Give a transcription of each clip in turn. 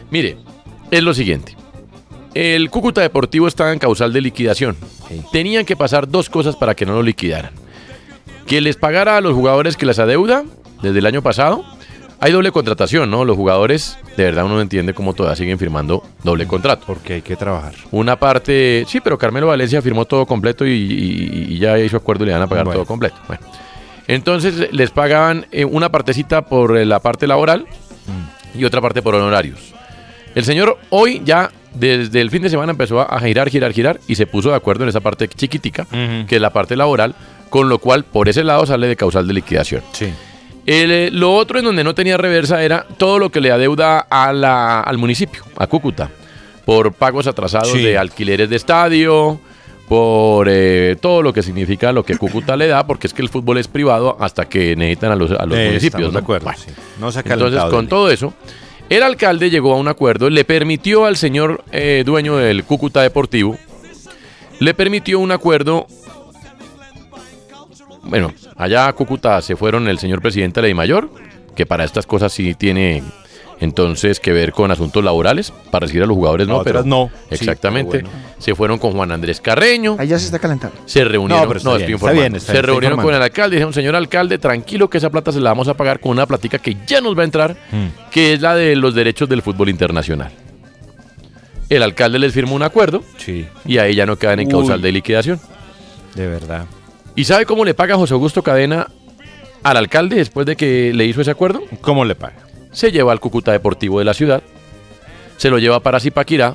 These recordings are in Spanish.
Mire, es lo siguiente. El Cúcuta Deportivo estaba en causal de liquidación. Sí. Tenían que pasar dos cosas para que no lo liquidaran. Que les pagara a los jugadores que les adeuda desde el año pasado. Hay doble contratación, ¿no? Los jugadores, de verdad uno no entiende cómo todavía siguen firmando doble contrato. Porque hay que trabajar. Una parte, sí, pero Carmelo Valencia firmó todo completo y ya hizo acuerdo y le van a pagar todo completo. Bueno, entonces les pagaban una partecita por la parte laboral y otra parte por honorarios. El señor hoy ya desde el fin de semana empezó a girar y se puso de acuerdo en esa parte chiquitica, que es la parte laboral, con lo cual por ese lado sale de causal de liquidación. Sí. Lo otro en donde no tenía reversa era todo lo que le adeuda al municipio, a Cúcuta, por pagos atrasados de alquileres de estadio, por todo lo que significa lo que Cúcuta le da, porque es que el fútbol es privado hasta que necesitan a los municipios. ¿No? De acuerdo. Bueno, Sí. No se ha entonces, con todo eso, el alcalde llegó a un acuerdo, le permitió al señor dueño del Cúcuta Deportivo, le permitió un acuerdo. Bueno, allá a Cúcuta se fueron el señor presidente de la DIMAYOR, que para estas cosas sí tiene entonces que ver con asuntos laborales, para recibir a los jugadores no, pero no. Exactamente. Sí, pero bueno. Se fueron con Juan Andrés Carreño. Ahí ya se está calentando. Se reunieron, No, pero está bien, estoy está bien, informando. está Se está reunieron informando. con el alcalde, dijeron, señor alcalde, tranquilo que esa plata se la vamos a pagar con una platica que ya nos va a entrar, que es la de los derechos del fútbol internacional. El alcalde les firmó un acuerdo Sí, y ahí ya no quedan en causal de liquidación. de verdad. ¿Y sabe cómo le paga José Augusto Cadena al alcalde después de que le hizo ese acuerdo? ¿Cómo le paga? Se lleva al Cúcuta Deportivo de la ciudad, se lo lleva para Zipaquirá,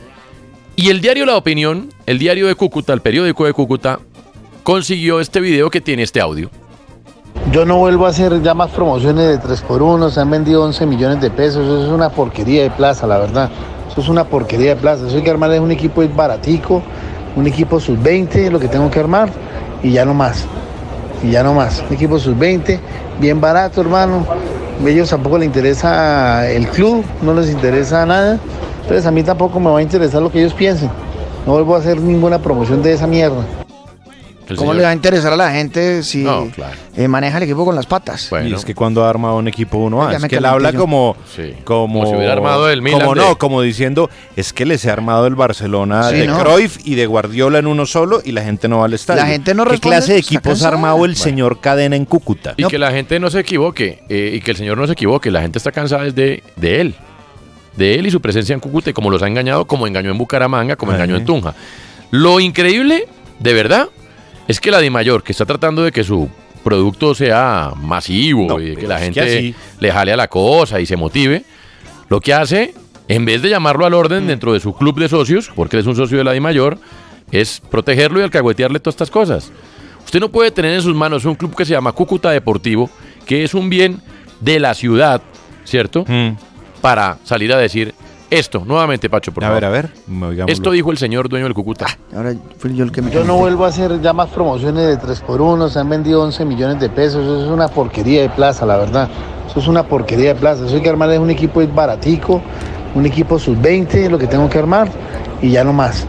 y el diario La Opinión, el diario de Cúcuta, el periódico de Cúcuta, consiguió este video que tiene este audio. Yo no vuelvo a hacer ya más promociones de 3x1, se han vendido 11 millones de pesos, eso es una porquería de plaza, la verdad. Eso es una porquería de plaza, eso hay que armar es un equipo baratico, un equipo sub-20, lo que tengo que armar, y ya no más. Un equipo sub-20, bien barato, hermano. A ellos tampoco les interesa el club, no les interesa nada. Entonces a mí tampoco me va a interesar lo que ellos piensen. No vuelvo a hacer ninguna promoción de esa mierda. ¿Cómo le va a interesar a la gente si No, claro. maneja el equipo con las patas? Bueno. Y es que cuando ha armado un equipo uno Ya es me que él calenté habla yo. como si hubiera armado el Milan como diciendo, es que les he armado el Barcelona Sí, de ¿no? Cruyff y de Guardiola en uno solo y la gente no va al estadio. La gente no ¿Qué responde, clase de está equipos ha cansada. armado el señor Cadena en Cúcuta? Y que la gente no se equivoque, y que el señor no se equivoque, la gente está cansada de él y su presencia en Cúcuta, y como los ha engañado, como engañó en Bucaramanga, como engañó en Tunja. Lo increíble, de verdad, es que la DIMAYOR, que está tratando de que su producto sea masivo No, y de que pero la es gente que así- le jale a la cosa y se motive, lo que hace, en vez de llamarlo al orden dentro de su club de socios, porque él es un socio de la DIMAYOR, es protegerlo y alcahuetearle todas estas cosas. Usted no puede tener en sus manos un club que se llama Cúcuta Deportivo, que es un bien de la ciudad, ¿cierto? Para salir a decir esto. Nuevamente, Pacho, por favor. A ver, oigámoslo. Esto dijo el señor dueño del Cúcuta. Ahora fui yo el que me Yo no calenté. vuelvo a hacer ya más promociones de 3x1, se han vendido 11 millones de pesos, eso es una porquería de plaza, la verdad. Eso es una porquería de plaza, eso hay que armar es un equipo baratico, un equipo sub-20, lo que tengo que armar, y ya no más.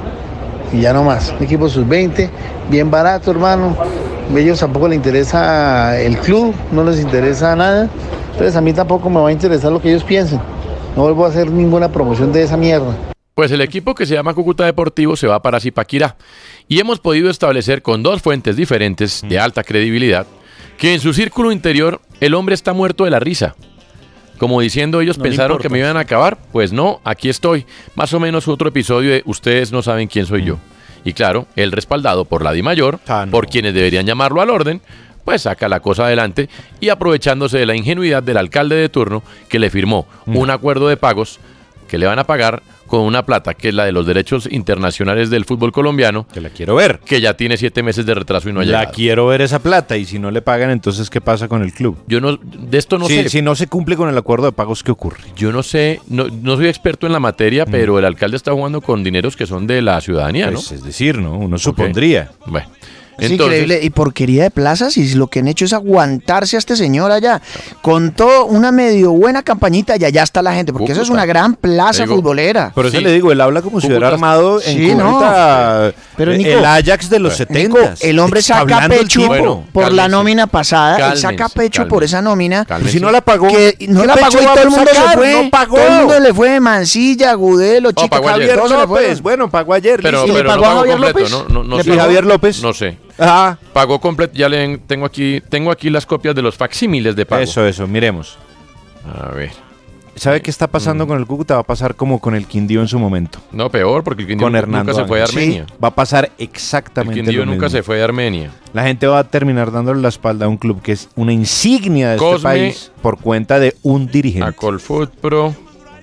Un equipo sub-20, bien barato, hermano. A ellos tampoco les interesa el club, no les interesa nada. Entonces a mí tampoco me va a interesar lo que ellos piensen. No vuelvo a hacer ninguna promoción de esa mierda. Pues el equipo que se llama Cúcuta Deportivo se va para Zipaquirá. Y hemos podido establecer con dos fuentes diferentes de alta credibilidad que en su círculo interior el hombre está muerto de la risa. Como diciendo, ellos No le pensaron importa. que me iban a acabar. Pues no, aquí estoy. Más o menos otro episodio de Ustedes no saben quién soy yo. Y claro, él respaldado por la DIMAYOR, por quienes deberían llamarlo al orden, pues saca la cosa adelante y aprovechándose de la ingenuidad del alcalde de turno que le firmó un acuerdo de pagos que le van a pagar con una plata que es la de los derechos internacionales del fútbol colombiano, que la quiero ver, que ya tiene 7 meses de retraso y no ha La llegado. quiero ver esa plata y si no le pagan, entonces ¿qué pasa con el club? Yo no, de esto no sé. Si no se cumple con el acuerdo de pagos, ¿qué ocurre? Yo no sé, no soy experto en la materia, pero el alcalde está jugando con dineros que son de la ciudadanía, Pues, ¿no? es decir, ¿no? Uno supondría. Bueno, Es increíble. Y porquería de plazas, y lo que han hecho es aguantarse a este señor allá. Con todo una medio buena campañita, y allá está la gente, porque eso es una gran plaza futbolera. Por eso le digo, él habla como si hubiera armado en Cúcuta, pero Nico, el Ajax de los 70. El hombre saca pecho por la nómina pasada, él saca pecho por esa nómina. Pues si no la pagó, no la pagó y todo el mundo se fue. No pagó. Todo el mundo le fue, Mancilla, Gudelo, Chica, Javier López. Bueno, pagó ayer. Pero ¿Y le pagó a Javier López? No sé. Javier López. No sé. Ajá. Pagó completo. Ya tengo aquí las copias de los facsímiles de pago. Eso, miremos. A ver. ¿Sabe qué está pasando con el Cúcuta? Va a pasar como con el Quindío en su momento. No, peor, porque el Quindío nunca se fue de Armenia. Sí, va a pasar exactamente lo mismo. El Quindío nunca se fue de Armenia. La gente va a terminar dándole la espalda a un club que es una insignia de este país por cuenta de un dirigente. A Colfoot Pro.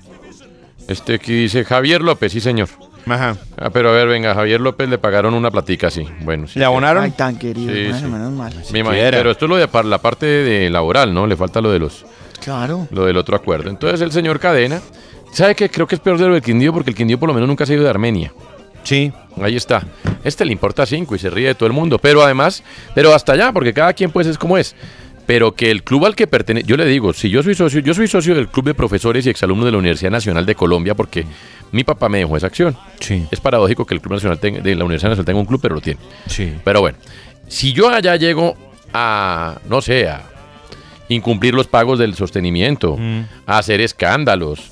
Aquí dice Javier López, sí señor. Ajá. Pero a ver, venga, Javier López le pagaron una platica, sí. Bueno, sí. ¿Le abonaron? Ay, tan querido. Sí. Menos mal. Me imagino, pero esto es lo de la parte de laboral, ¿no? Le falta lo de los... Claro. Lo del otro acuerdo. Entonces el señor Cadena, ¿sabe qué? Creo que es peor de lo del Quindío, porque el Quindío por lo menos nunca se ha ido de Armenia. Sí. Ahí está. Le importa 5 y se ríe de todo el mundo. Pero además, hasta allá, porque cada quien pues es como es. Pero que el club al que pertenece, yo le digo, si yo soy socio del Club de Profesores y Exalumnos de la Universidad Nacional de Colombia, porque mi papá me dejó esa acción. Sí. Es paradójico que el Club Nacional de la Universidad Nacional tenga un club, pero lo tiene. Sí. Pero bueno, si yo allá llego a, no sé, a incumplir los pagos del sostenimiento, a hacer escándalos,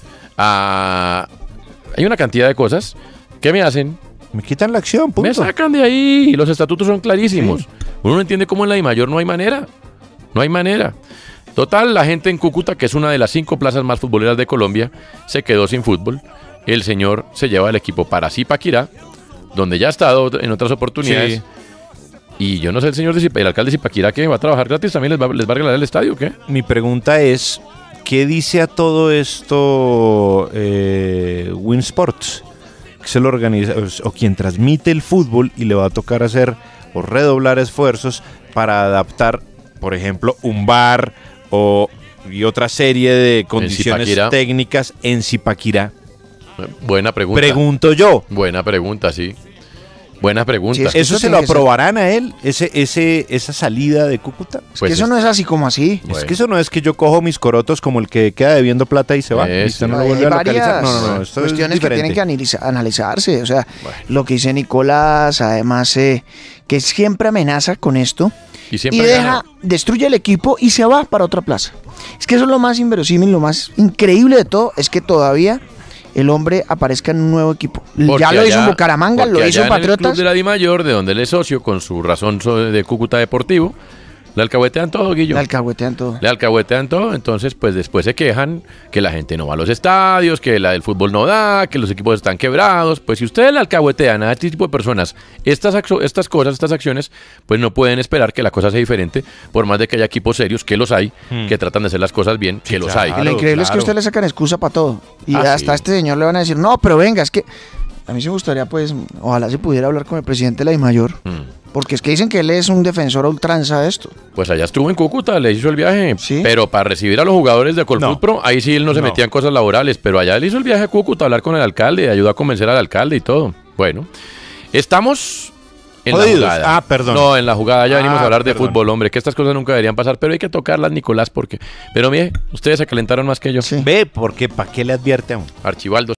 hay una cantidad de cosas que me hacen. Me quitan la acción, punto. Me sacan de ahí. Los estatutos son clarísimos. Sí. Uno no entiende cómo en la DIMAYOR no hay manera. No hay manera. Total, la gente en Cúcuta, que es una de las 5 plazas más futboleras de Colombia, se quedó sin fútbol. El señor se lleva el equipo para Zipaquirá, donde ya ha estado en otras oportunidades. Sí. Y yo no sé, el alcalde de Zipaquirá, que va a trabajar gratis, también les va a regalar el estadio, ¿qué? Mi pregunta es, ¿qué dice a todo esto Win Sports? Que se lo organiza, o quien transmite el fútbol, y le va a tocar hacer o redoblar esfuerzos para adaptar, por ejemplo, un bar y otra serie de condiciones técnicas en Zipaquirá. Buena pregunta. Pregunto yo. Buena pregunta, sí. Buena pregunta. Sí, ¿eso se lo aprobarán a él? ¿Esa salida de Cúcuta? Es que eso no es así como así. Es que eso no es que yo cojo mis corotos como el que queda debiendo plata y se va. ¿Listo? No lo vuelve a localizar. No. Esto cuestiones que tienen que analizarse. O sea, lo que dice Nicolás, además, que siempre amenaza con esto. Y destruye el equipo y se va para otra plaza. Es que eso es lo más inverosímil, lo más increíble de todo, es que todavía el hombre aparezca en un nuevo equipo. Porque ya lo hizo en Bucaramanga, lo hizo en Patriotas. En el club de la DIMAYOR, de donde él es socio, con su razón de Cúcuta Deportivo, le alcahuetean todo, Guillo. Le alcahuetean todo. Entonces, pues después se quejan que la gente no va a los estadios, que el fútbol no da, que los equipos están quebrados. Pues si ustedes le alcahuetean a este tipo de personas estas acciones, pues no pueden esperar que la cosa sea diferente, por más de que haya equipos serios, que los hay, que tratan de hacer las cosas bien, que los hay. Y lo increíble es que ustedes le sacan excusa para todo. Y hasta a este señor le van a decir, no, pero venga, es que a mí sí me gustaría, pues, ojalá se pudiera hablar con el presidente de la DIMAYOR. Porque es que dicen que él es un defensor a ultranza de esto. Pues allá estuvo en Cúcuta, le hizo el viaje. ¿Sí? Pero para recibir a los jugadores de Colfoot Pro, ahí sí él no se metía en cosas laborales. Pero allá él hizo el viaje a Cúcuta a hablar con el alcalde, ayudó a convencer al alcalde y todo. Bueno, estamos en la jugada. Perdón. No, en la jugada ya venimos a hablar de fútbol, hombre. Que estas cosas nunca deberían pasar, pero hay que tocarlas, Nicolás, porque... Pero mire, ustedes se calentaron más que yo. Sí. Ve, porque ¿para qué le advierte a uno? Archibaldo.